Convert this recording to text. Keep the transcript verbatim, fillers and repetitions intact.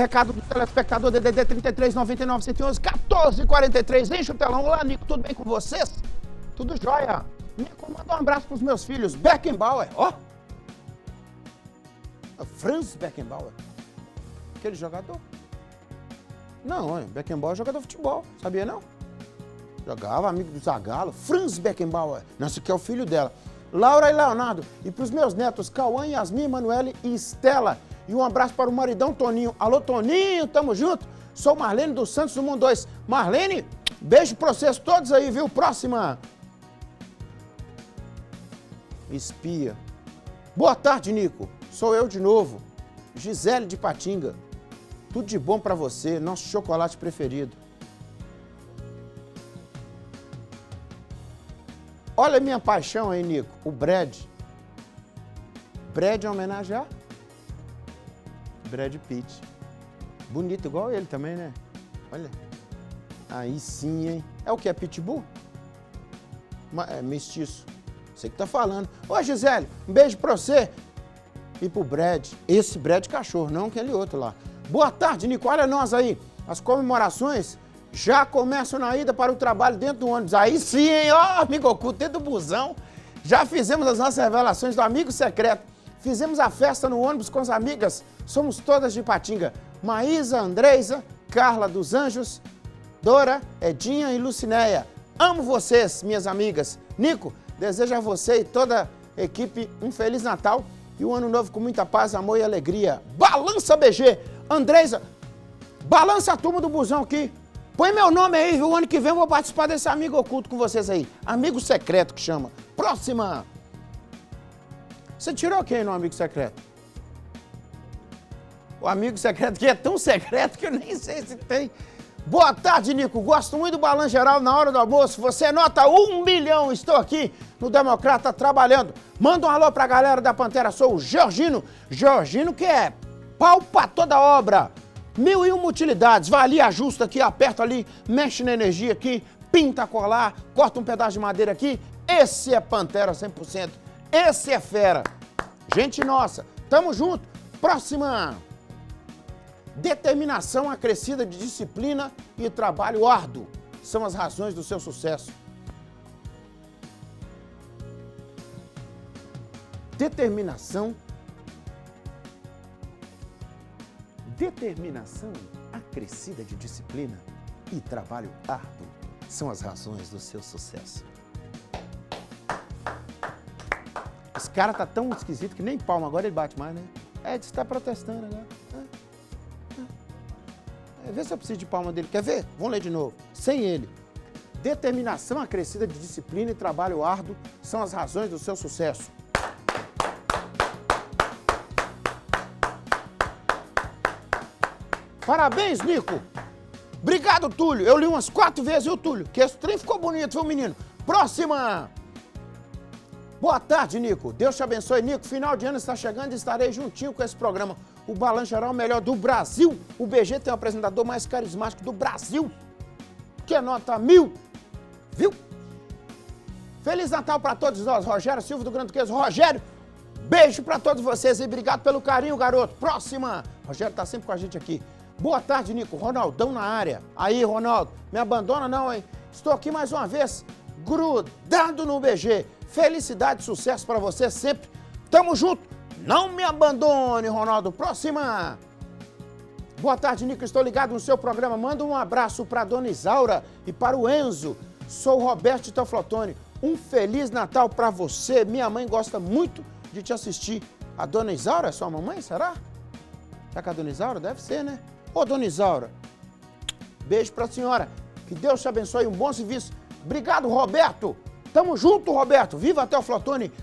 recado do telespectador D D D trinta e três, noventa e nove, cento e onze, quatorze, quarenta e três. Enche o telão. Olá, Nico, tudo bem com vocês? Tudo jóia? Nico, manda um abraço pros meus filhos. Beckenbauer, ó. Franz Beckenbauer. Aquele jogador? Não, hein? Beckenbauer é jogador de futebol. Sabia, não? Jogava, amigo do Zagallo. Franz Beckenbauer. Não, esse aqui é o filho dela. Laura e Leonardo. E pros meus netos, Cauã, Yasmin, Emanuele e Estela. E um abraço para o maridão Toninho. Alô, Toninho, tamo junto. Sou Marlene dos Santos do Mundo dois. Marlene, beijo pra vocês todos aí, viu? Próxima. Espia. Boa tarde, Nico. Sou eu de novo. Gisele de Patinga. Tudo de bom pra você, nosso chocolate preferido. Olha a minha paixão aí, Nico. O Brad. Brad é homenagem a Brad Pitt. Bonito igual ele também, né? Olha. Aí sim, hein? É o que? É pitbull? É mestiço. Você que tá falando. Ô, Gisele, um beijo pra você. E pro Brad. Esse Brad cachorro, não aquele outro lá. Boa tarde, Nico. Olha nós aí. As comemorações já começam na ida para o trabalho dentro do ônibus. Aí sim, hein? Ó, amigo oculto, dentro do busão. Já fizemos as nossas revelações do amigo secreto. Fizemos a festa no ônibus com as amigas. Somos todas de Patinga. Maísa, Andreisa, Carla dos Anjos, Dora, Edinha e Lucinéia. Amo vocês, minhas amigas. Nico, desejo a você e toda a equipe um Feliz Natal e um Ano Novo com muita paz, amor e alegria. Balança B G. Andreisa, balança a turma do busão aqui. Põe meu nome aí, viu? O ano que vem eu vou participar desse amigo oculto com vocês aí. Amigo secreto que chama. Próxima. Você tirou quem no amigo secreto? O amigo secreto que é tão secreto que eu nem sei se tem. Boa tarde, Nico. Gosto muito do Balanço Geral na hora do almoço. Você nota um milhão. Estou aqui no Democrata trabalhando. Manda um alô pra galera da Pantera. Sou o Georgino. Georgino que é pau pra toda obra. Mil e uma utilidades. Vai ali, ajusta aqui, aperta ali, mexe na energia aqui, pinta, colar, corta um pedaço de madeira aqui. Esse é Pantera cem por cento. Esse é fera. Gente nossa, tamo junto. Próxima. Determinação acrescida de disciplina e trabalho árduo são as razões do seu sucesso. Determinação. Determinação acrescida de disciplina e trabalho árduo são as razões do seu sucesso. Esse cara tá tão esquisito que nem palma, agora ele bate mais, né? É, diz que tá protestando agora. É, é. Vê se eu preciso de palma dele. Quer ver? Vamos ler de novo. Sem ele. Determinação acrescida de disciplina e trabalho árduo são as razões do seu sucesso. Parabéns, Nico. Obrigado, Túlio. Eu li umas quatro vezes, viu, Túlio? Que esse trem ficou bonito, viu, menino? Próxima. Boa tarde, Nico. Deus te abençoe, Nico. Final de ano está chegando e estarei juntinho com esse programa. O Balanço Geral melhor do Brasil. O B G tem o apresentador mais carismático do Brasil. Que é nota mil. Viu? Feliz Natal para todos nós. Rogério Silva do Grande Duquês. Rogério, beijo para todos vocês e obrigado pelo carinho, garoto. Próxima. Rogério tá sempre com a gente aqui. Boa tarde, Nico. Ronaldão na área. Aí, Ronaldo, me abandona não, hein? Estou aqui mais uma vez, grudado no B G. Felicidade e sucesso para você sempre. Tamo junto. Não me abandone, Ronaldo. Próxima. Boa tarde, Nico. Estou ligado no seu programa. Manda um abraço para a dona Isaura e para o Enzo. Sou o Roberto de Teoflotone. Um Feliz Natal para você. Minha mãe gosta muito de te assistir. A dona Isaura é sua mamãe, será? Tá com a dona Isaura? Deve ser, né? Ô, dona Isaura, beijo pra senhora. Que Deus te abençoe. Um bom serviço. Obrigado, Roberto. Tamo junto, Roberto. Viva até o Flotone.